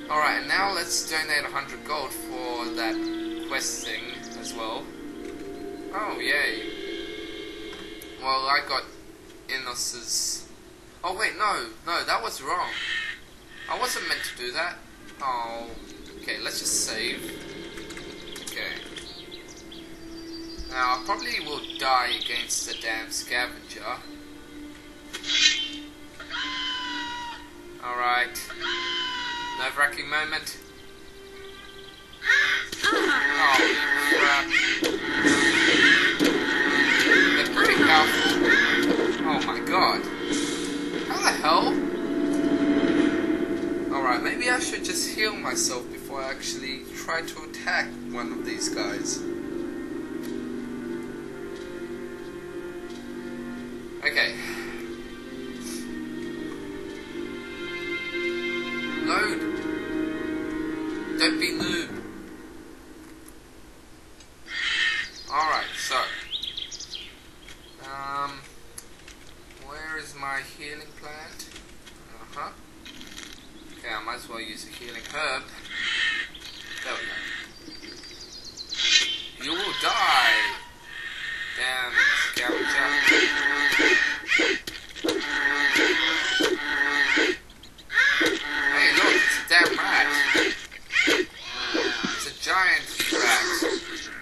Alright, and now let's donate 100 gold for that quest thing as well. Oh, yay. Well, I got Inos's... Oh, wait, no, that was wrong. I wasn't meant to do that. Oh, okay, let's just save. Okay. Now, I probably will die against the damn scavenger. Alright. Nerve-wracking moment. Oh, crap. They're pretty powerful. Oh my god. How the hell? Alright, maybe I should just heal myself before I actually try to attack one of these guys. Okay. Load. Don't be noob. Alright, so. Where is my healing plant? Okay, I might as well use a healing herb. There we go. You will die! Damn, scavenger. Hey, look, it's a damn rat. It's a giant rat.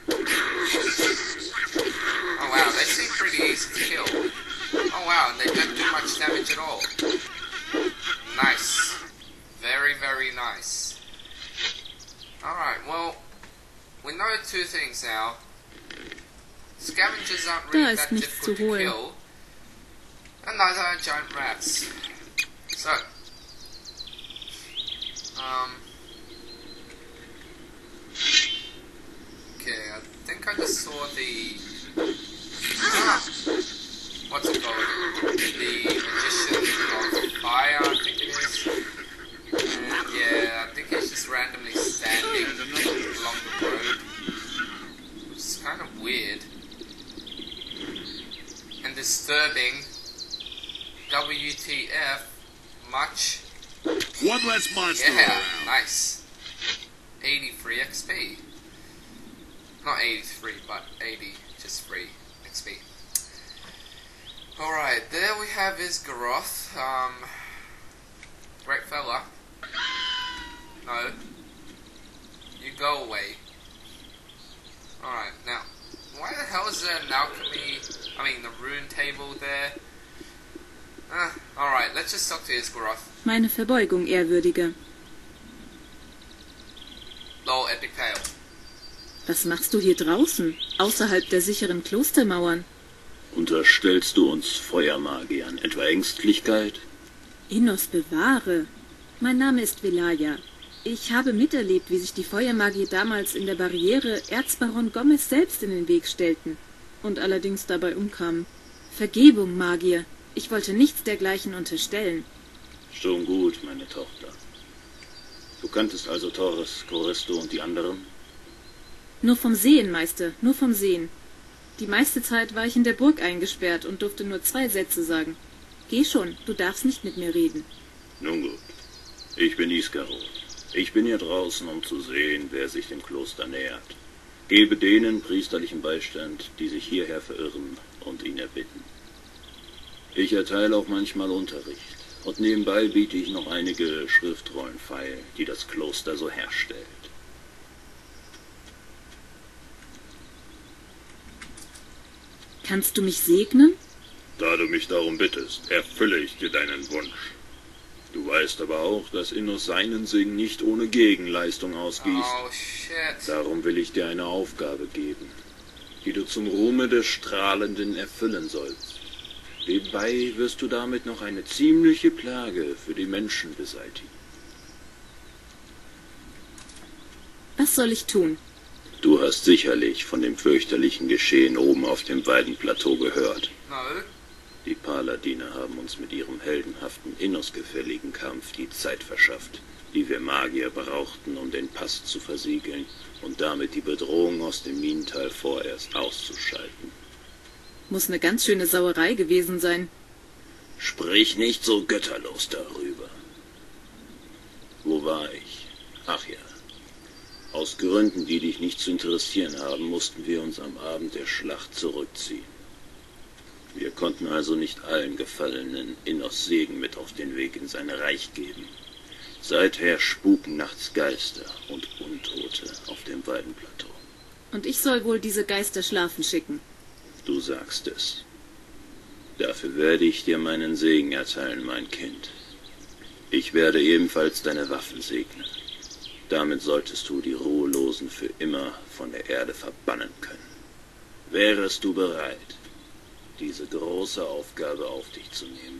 Oh wow, they seem pretty easy to kill. Oh wow, and they don't do much damage at all. Nice. Very, very nice. Alright, well, we know two things now. Scavengers aren't really that difficult to kill. And neither are giant rats. So, okay, I think I just saw the... what's it called? The Magician of Fire, I think it is. And yeah, I think he's just randomly standing along the road. Which is kind of weird. And disturbing. WTF. Much. One less monster. Yeah, nice. 83 XP. Not 83, but 80, just free XP. Alright, there we have Isgaroth. Great fella. No. You go away. Alright, now, why the hell is there an alchemy, the rune table there? Alright, let's just talk to Isgaroth. Meine Verbeugung, Ehrwürdige. Lol, epic fail. Was machst du hier draußen, außerhalb der sicheren Klostermauern? Unterstellst du uns Feuermagiern etwa Ängstlichkeit? Inos bewahre. Mein Name ist Velaya. Ich habe miterlebt, wie sich die Feuermagier damals in der Barriere Erzbaron Gomez selbst in den Weg stellten und allerdings dabei umkamen. Vergebung, Magier. Ich wollte nichts dergleichen unterstellen. Schon gut, meine Tochter. Du kanntest also Torres, Coristo und die anderen? Nur vom Sehen, Meister, nur vom Sehen. Die meiste Zeit war ich in der Burg eingesperrt und durfte nur 2 Sätze sagen. Geh schon, du darfst nicht mit mir reden. Nun gut. Ich bin Isgaroth. Ich bin hier draußen, um zu sehen, wer sich dem Kloster nähert. Gebe denen priesterlichen Beistand, die sich hierher verirren und ihn erbitten. Ich erteile auch manchmal Unterricht. Und nebenbei biete ich noch einige Schriftrollen feil, die das Kloster so herstellt. Kannst du mich segnen? Da du mich darum bittest, erfülle ich dir deinen Wunsch. Du weißt aber auch, dass Inos seinen Segen nicht ohne Gegenleistung ausgießt. Oh, shit. Darum will ich dir eine Aufgabe geben, die du zum Ruhme des Strahlenden erfüllen sollst. Nebenbei wirst du damit noch eine ziemliche Plage für die Menschen beseitigen. Was soll ich tun? Du hast sicherlich von dem fürchterlichen Geschehen oben auf dem Weidenplateau gehört. No. Die Paladine haben uns mit ihrem heldenhaften, innosgefälligen Kampf die Zeit verschafft, die wir Magier brauchten, um den Pass zu versiegeln und damit die Bedrohung aus dem Minental vorerst auszuschalten. Muss eine ganz schöne Sauerei gewesen sein. Sprich nicht so götterlos darüber. Wo war ich? Ach ja. Aus Gründen, die dich nicht zu interessieren haben, mussten wir uns am Abend der Schlacht zurückziehen. Wir konnten also nicht allen Gefallenen Innos Segen mit auf den Weg in sein Reich geben. Seither spuken nachts Geister und Untote auf dem Weidenplateau. Und ich soll wohl diese Geister schlafen schicken. Du sagst es. Dafür werde ich dir meinen Segen erteilen, mein Kind. Ich werde ebenfalls deine Waffen segnen. Damit solltest du die Ruhelosen für immer von der Erde verbannen können. Wärest du bereit, diese große Aufgabe auf dich zu nehmen?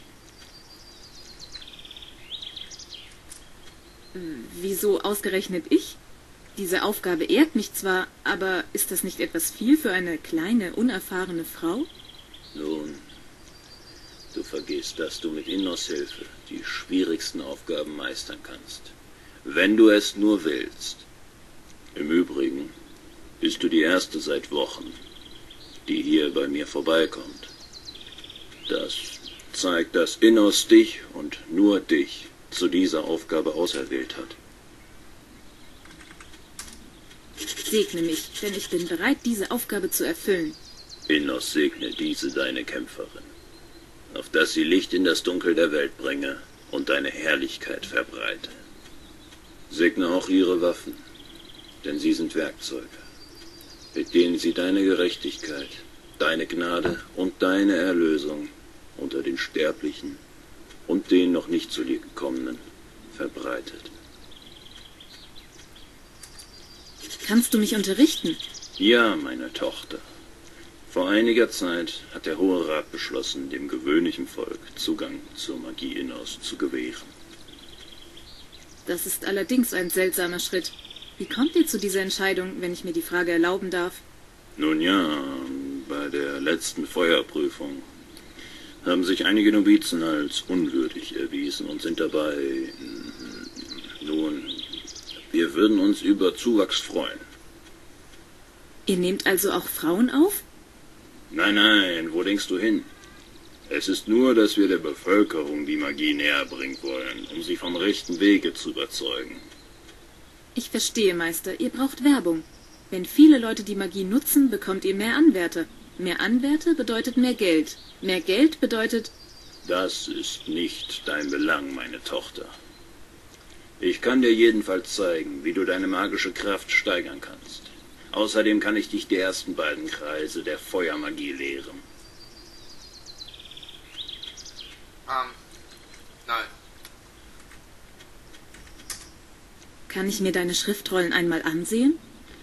Wieso ausgerechnet ich? Diese Aufgabe ehrt mich zwar, aber ist das nicht etwas viel für eine kleine, unerfahrene Frau? Nun, du vergisst, dass du mit Innos Hilfe die schwierigsten Aufgaben meistern kannst. Wenn du es nur willst. Im Übrigen bist du die erste seit Wochen, die hier bei mir vorbeikommt. Das zeigt, dass Innos dich und nur dich zu dieser Aufgabe auserwählt hat. Segne mich, denn ich bin bereit, diese Aufgabe zu erfüllen. Innos segne diese deine Kämpferin, auf dass sie Licht in das Dunkel der Welt bringe und deine Herrlichkeit verbreite. Segne auch ihre Waffen, denn sie sind Werkzeuge, mit denen sie deine Gerechtigkeit, deine Gnade und deine Erlösung unter den Sterblichen und den noch nicht zu dir gekommenen verbreitet. Kannst du mich unterrichten? Ja, meine Tochter. Vor einiger Zeit hat der Hohe Rat beschlossen, dem gewöhnlichen Volk Zugang zur Magie Innos zu gewähren. Das ist allerdings ein seltsamer Schritt. Wie kommt ihr zu dieser Entscheidung, wenn ich mir die Frage erlauben darf? Nun ja, bei der letzten Feuerprüfung haben sich einige Novizen als unwürdig erwiesen und sind dabei... Nun, wir würden uns über Zuwachs freuen. Ihr nehmt also auch Frauen auf? Nein, nein, wo denkst du hin? Es ist nur, dass wir der Bevölkerung die Magie näher bringen wollen, um sie vom rechten Wege zu überzeugen. Ich verstehe, Meister, ihr braucht Werbung. Wenn viele Leute die Magie nutzen, bekommt ihr mehr Anwärter. Mehr Anwärter bedeutet mehr Geld. Mehr Geld bedeutet... Das ist nicht dein Belang, meine Tochter. Ich kann dir jedenfalls zeigen, wie du deine magische Kraft steigern kannst. Außerdem kann ich dich die ersten beiden Kreise der Feuermagie lehren. Nein. Kann ich mir deine Schriftrollen einmal ansehen?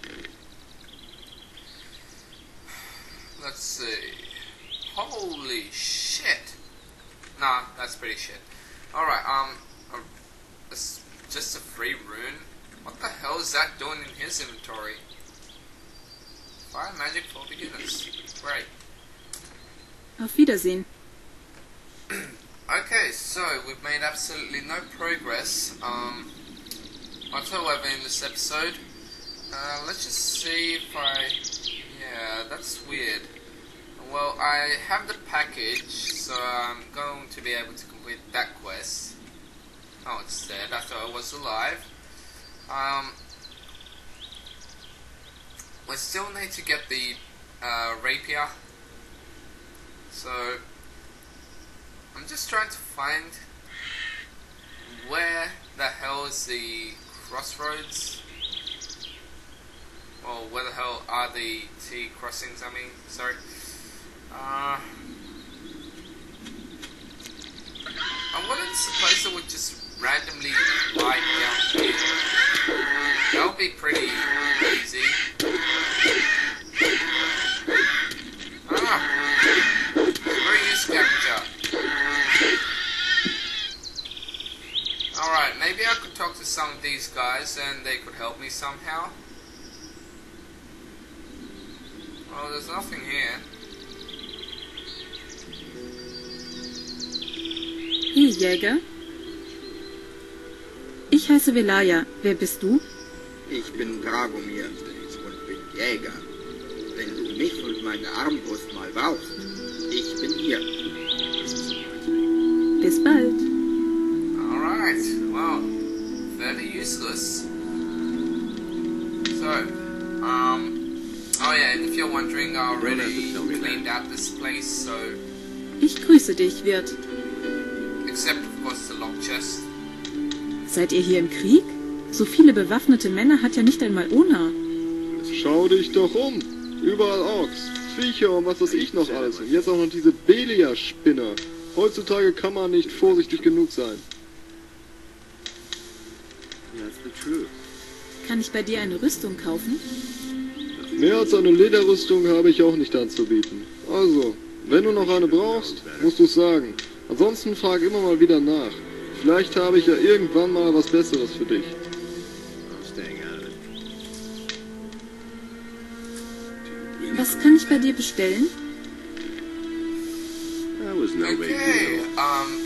Let's see. Holy shit. Nah, that's pretty shit. Alright, it's just a free rune? What the hell is that doing in his inventory? Fire magic for beginners. Great. Auf Wiedersehen. Okay, so we've made absolutely no progress whatsoever in this episode. Let's just see if I... Yeah, that's weird. Well, I have the package, so I'm going to be able to complete that quest. Oh, it's dead. I thought it was alive. We still need to get the rapier. So I'm just trying to find where the hell is the crossroads. Well, where the hell are the T crossings, I mean, sorry. I wouldn't suppose it would just randomly lie down here. That would be pretty easy. Where are you, scavenger? Alright, maybe I could talk to some of these guys and they could help me somehow. Oh, there's nothing here. Hey, Jäger. Ich heiße Velaya. Wer bist du? Ich bin Dragomir und bin Jäger. Wenn du mich und meine Armbrust mal brauchst, ich bin hier. Bis bald. Alright, well, fairly useless. So, oh yeah, and if you're wondering, I already cleaned out this place, so... Ich grüße dich, Wirt. Except, of course, the lock chest. Seid ihr hier im Krieg? So viele bewaffnete Männer hat ja nicht einmal Ona. Schau dich doch um. Überall Orks, Viecher und was weiß ich noch alles. Und jetzt auch noch diese Belia-Spinner. Heutzutage kann man nicht vorsichtig genug sein. Kann ich bei dir eine Rüstung kaufen? Mehr als eine Lederrüstung habe ich auch nicht anzubieten. Also, wenn du noch eine brauchst, musst du es sagen. Ansonsten frag immer mal wieder nach. Vielleicht habe ich ja irgendwann mal was Besseres für dich. Was kann ich bei dir bestellen? Okay,